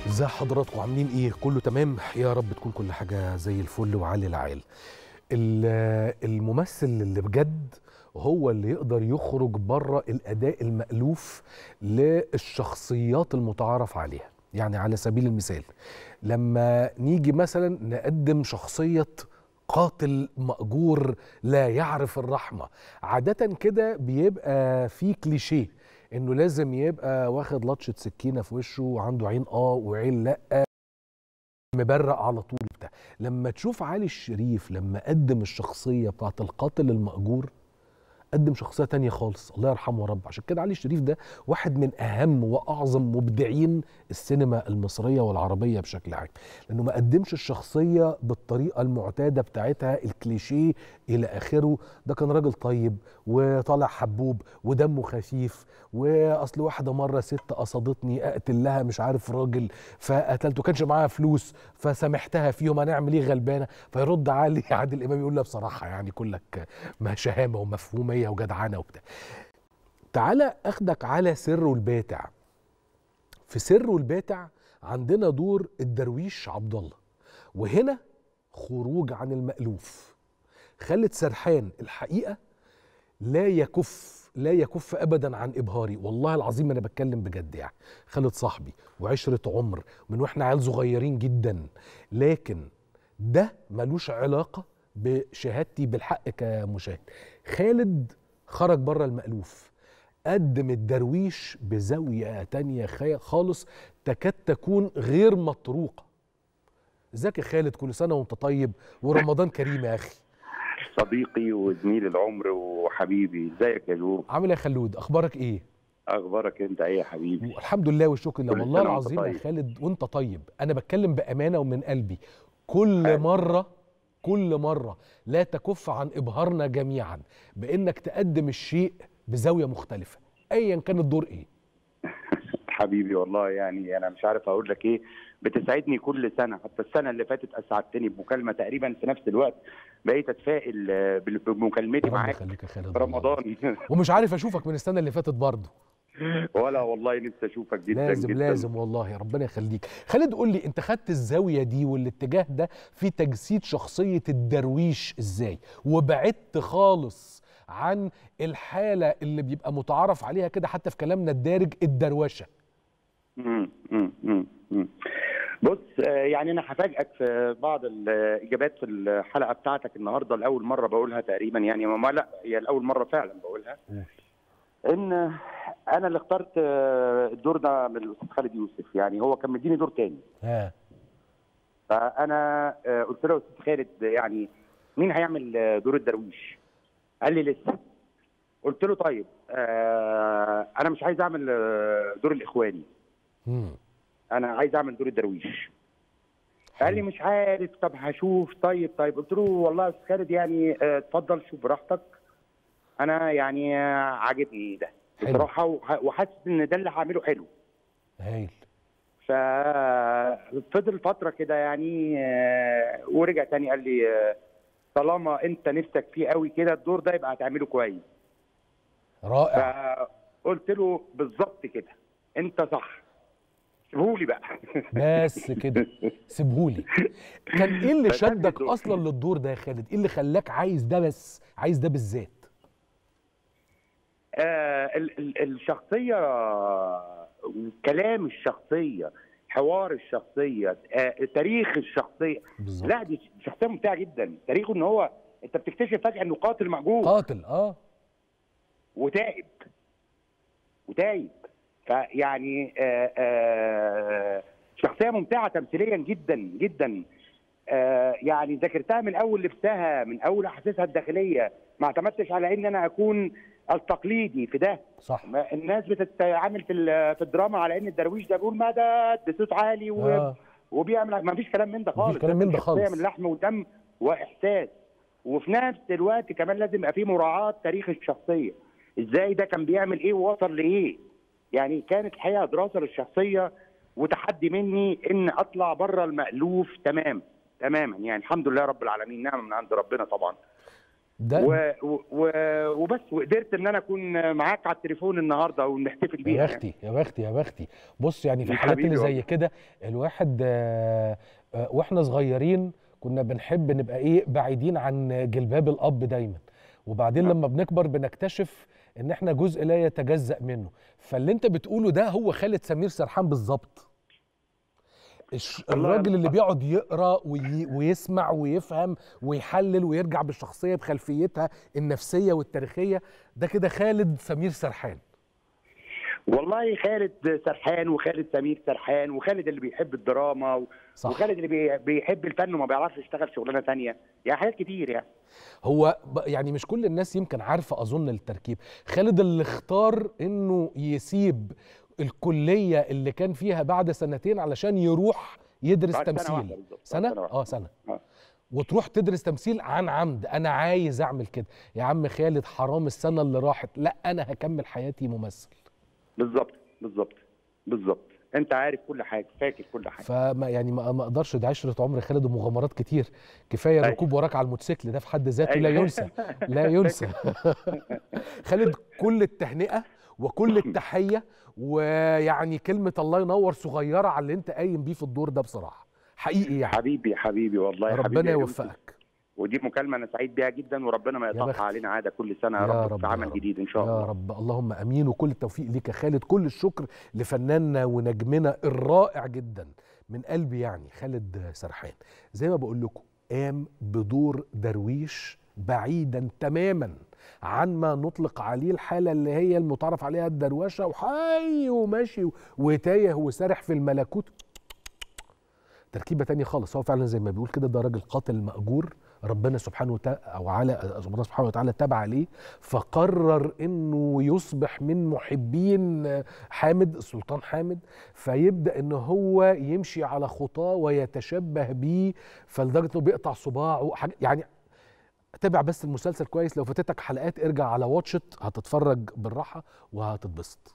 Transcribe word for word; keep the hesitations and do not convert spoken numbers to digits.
ازي حضراتكم عاملين ايه؟ كله تمام؟ يا رب تكون كل حاجة زي الفل وعالي العال. ال- الممثل اللي بجد هو اللي يقدر يخرج بره الأداء المألوف للشخصيات المتعارف عليها. يعني على سبيل المثال لما نيجي مثلا نقدم شخصية قاتل مأجور لا يعرف الرحمة، عادة كده بيبقى في كليشيه انه لازم يبقى واخد لطشة سكينة في وشه وعنده عين اه وعين لا، مبرق على طول بتاع. لما تشوف علي الشريف لما قدم الشخصية بتاعت القاتل المأجور، قدم شخصية تانية خالص، الله يرحمه يا رب. عشان كده علي الشريف ده واحد من أهم وأعظم مبدعين السينما المصرية والعربية بشكل عام، لأنه ما قدمش الشخصية بالطريقة المعتادة بتاعتها الكليشيه إلى آخره. ده كان راجل طيب وطالع حبوب ودمه خفيف، وأصل واحدة مرة ست قصدتني أقتل لها مش عارف راجل فقتلته، كانش معاها فلوس فسامحتها فيهم، هنعمل إيه غلبانة؟ فيرد علي عادل إمام يقول لها بصراحة يعني كلك ما شهامة ومفهومية وجدعنة وبتاع. تعالى اخدك على سر والباتع. في سر والباتع عندنا دور الدرويش عبد الله، وهنا خروج عن المألوف. خالد سرحان الحقيقة لا يكف لا يكف ابدا عن ابهاري، والله العظيم انا بتكلم بجد. يعني خالد صاحبي وعشرة عمر من واحنا عيال صغيرين جدا، لكن ده ملوش علاقة بشهادتي بالحق كمشاهد. خالد خرج بره المألوف، قدم الدرويش بزاوية تانية خالص تكاد تكون غير مطروقة. ازيك يا خالد؟ كل سنة وانت طيب ورمضان كريم يا اخي. صديقي وزميل العمر وحبيبي، ازيك يا جو؟ عامل ايه يا خلود؟ اخبارك ايه؟ اخبارك انت ايه يا حبيبي؟ الحمد لله والشكر لله. كل والله سنه وانت العظيم يا طيب. خالد وانت طيب، انا بتكلم بامانه ومن قلبي. كل حلو. مره كل مره لا تكف عن ابهارنا جميعا بانك تقدم الشيء بزاويه مختلفه ايا كان الدور ايه. حبيبي والله يعني انا مش عارف اقول لك ايه، بتسعدني كل سنه، حتى السنه اللي فاتت اسعدتني بمكالمه تقريبا في نفس الوقت، بقيت اتفائل بمكالمتي ربنا معاك يخليك يا خالد في والله العظيم. رمضان. ومش عارف اشوفك من السنه اللي فاتت برضه. ولا والله نفسي اشوفك جدا لازم جدا. لازم والله، ربنا يخليك. خالد قول لي، انت خدت الزاويه دي والاتجاه ده في تجسيد شخصيه الدرويش ازاي، وبعدت خالص عن الحاله اللي بيبقى متعارف عليها كده حتى في كلامنا الدارج الدروشه؟ مم، مم، مم، مم. بص، آه، يعني انا هفاجئك في بعض الاجابات في الحلقه بتاعتك النهارده، لاول مره بقولها تقريبا، يعني ما لا هي لاول مره فعلا بقولها، ان انا اللي اخترت آه، الدور ده من الاستاذ خالد يوسف. يعني هو كان مديني دور تاني، ها فانا آه، قلت له يا استاذ خالد يعني مين هيعمل آه، دور الدرويش؟ قال لي لسه. قلت له طيب آه، انا مش عايز اعمل آه، دور الاخواني، امم انا عايز اعمل دور الدرويش. قال لي حلو. مش عارف، طب هشوف. طيب طيب قلت له والله يا استاذ خالد يعني آه، اتفضل شوف براحتك، انا يعني آه، عاجبني ده حلو. بصراحه، وح- وحاسس ان ده اللي هعمله حلو. هايل. ففضل فتره كده يعني آه، ورجع تاني قال لي آه، طالما انت نفسك فيه قوي كده الدور ده يبقى هتعمله كويس. رائع. فقلت له بالظبط كده، انت صح، سيبهولي بقى. بس كده سيبهولي. كان ايه اللي فساب لي شدك الدور. اصلا للدور ده يا خالد؟ ايه اللي خلاك عايز ده، بس عايز ده بالذات؟ آه ال- ال- الشخصيه، كلام الشخصيه، حوار الشخصيه، آه تاريخ الشخصيه. لا بالظبط. دي شخصيه ممتعه جدا. تاريخه ان هو انت بتكتشف فجاه انه قاتل مأجور قاتل اه. وتائب وتايب. فيعني آه آه شخصيه ممتعه تمثيليا جدا جدا. آه يعني ذاكرتها من اول لبسها، من اول احاسيسها الداخليه. ما اعتمدتش على ان انا اكون التقليدي في ده. صح. ما الناس بتتعامل في ال- في الدراما على ان الدرويش ده بيقول مدد بصوت عالي و- اه وبيعمل، ما فيش كلام من ده مفيش خالص. كلام لازم من ده شخصيه من خالص. لحم ودم واحساس، وفي نفس الوقت كمان لازم يبقى فيه مراعاه تاريخ الشخصيه، ازاي ده كان بيعمل ايه ووصل لايه. يعني كانت الحقيقه دراسه للشخصيه وتحدي مني ان اطلع بره المألوف تمام تماما. يعني الحمد لله رب العالمين، نعمه من عند ربنا طبعا. و... و... وبس، وقدرت ان انا اكون معاك على التليفون النهارده ونحتفل بيها. يا بختي يا بختي يا بختي. بص يعني في الحالات اللي زي كده الواحد آه آه واحنا صغيرين كنا بنحب نبقى ايه بعيدين عن جلباب الاب دايما، وبعدين لما بنكبر بنكتشف ان احنا جزء لا يتجزأ منه. فاللي انت بتقوله ده هو خالد سمير سرحان بالظبط. الراجل اللي بيقعد يقرا وي ويسمع ويفهم ويحلل ويرجع بالشخصيه بخلفيتها النفسيه والتاريخيه، ده كده خالد سمير سرحان. والله خالد سرحان وخالد سمير سرحان، وخالد اللي بيحب الدراما، صح. وخالد اللي بيحب الفن وما بيعرفش يشتغل شغلانه ثانيه، يعني حاجات كتير. يعني هو يعني مش كل الناس يمكن عارفه اظن التركيب. خالد اللي اختار انه يسيب الكليه اللي كان فيها بعد سنتين علشان يروح يدرس تمثيل. سنه سنه سنه اه سنه آه. وتروح تدرس تمثيل عن عمد. انا عايز اعمل كده يا عم خالد، حرام السنه اللي راحت، لا انا هكمل حياتي ممثل. بالظبط بالظبط بالظبط، انت عارف كل حاجه، فاكر كل حاجه. فما يعني ما ما اقدرش، ده عشره عمر خالد ومغامرات كتير. كفايه الركوب وراك على الموتوسيكل ده في حد ذاته لا ينسى لا ينسى. خالد كل التهنئه وكل التحيه، ويعني كلمه الله ينور صغيره على اللي انت قايم بيه في الدور ده بصراحه حقيقي. يعني حبيبي حبيبي والله ربنا حبيبي يوفقك. ودي مكالمه انا سعيد بيها جدا، وربنا ما يقطعها علينا عاده كل سنه يا, يا رب, رب في عمل جديد ان شاء يا الله يا رب. اللهم امين، وكل التوفيق ليك يا خالد. كل الشكر لفناننا ونجمنا الرائع جدا من قلبي يعني خالد سرحان. زي ما بقول لكم قام بدور درويش بعيدا تماما عن ما نطلق عليه الحاله اللي هي المتعارف عليها الدروشه، وحي وماشي وتايه وسارح في الملكوت. تركيبه تانية خالص. هو فعلا زي ما بيقول كده ده راجل قاتل مأجور، ربنا سبحانه وتعالى ربنا سبحانه وتعالى تاب عليه، فقرر انه يصبح من محبين حامد السلطان حامد، فيبدا ان هو يمشي على خطاه ويتشبه بيه، فلدرجه انه بيقطع صباعه. يعني تابع بس المسلسل كويس، لو فاتتك حلقات ارجع على واتشت هتتفرج بالراحه وهتتبسط.